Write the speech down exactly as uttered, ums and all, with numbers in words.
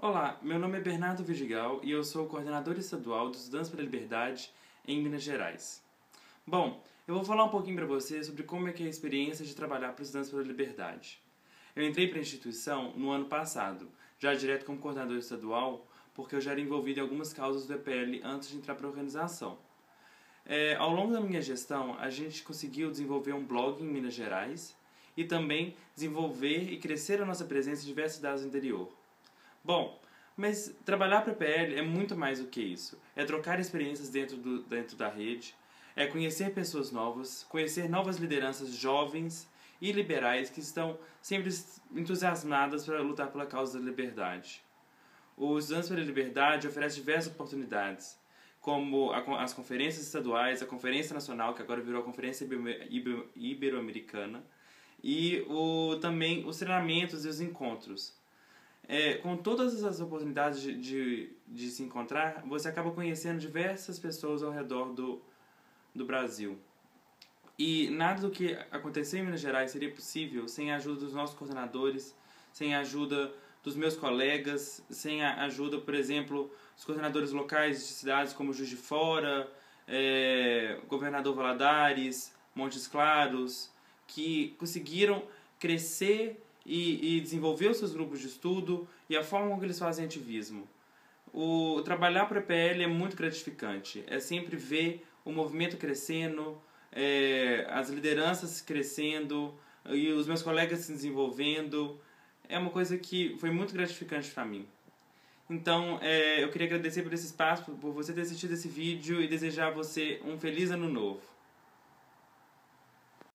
Olá, meu nome é Bernardo Vidigal e eu sou o coordenador estadual dos Estudantes pela Liberdade em Minas Gerais. Bom, eu vou falar um pouquinho para você sobre como é que é a experiência de trabalhar para os Estudantes pela Liberdade. Eu entrei para a instituição no ano passado, já direto como coordenador estadual, porque eu já era envolvido em algumas causas do E P L antes de entrar para a organização. É, ao longo da minha gestão, a gente conseguiu desenvolver um blog em Minas Gerais e também desenvolver e crescer a nossa presença em diversas cidades do interior. Bom, mas trabalhar para a P L é muito mais do que isso. É trocar experiências dentro, do, dentro da rede, é conhecer pessoas novas, conhecer novas lideranças jovens e liberais que estão sempre entusiasmadas para lutar pela causa da liberdade. Os Estudantes pela Liberdade oferece diversas oportunidades, como as conferências estaduais, a Conferência Nacional, que agora virou a Conferência Ibero-Americana, e o, também os treinamentos e os encontros. É, com todas essas oportunidades de, de, de se encontrar, você acaba conhecendo diversas pessoas ao redor do, do Brasil. E nada do que aconteceu em Minas Gerais seria possível sem a ajuda dos nossos coordenadores, sem a ajuda dos meus colegas, sem a ajuda, por exemplo, dos coordenadores locais de cidades como Juiz de Fora, é, Governador Valadares, Montes Claros, que conseguiram crescer e, e desenvolver os seus grupos de estudo e a forma como eles fazem ativismo. O trabalhar para a P L é muito gratificante. É sempre ver o movimento crescendo, é, as lideranças crescendo e os meus colegas se desenvolvendo. É uma coisa que foi muito gratificante para mim. Então, é, eu queria agradecer por esse espaço, por você ter assistido esse vídeo e desejar a você um feliz ano novo.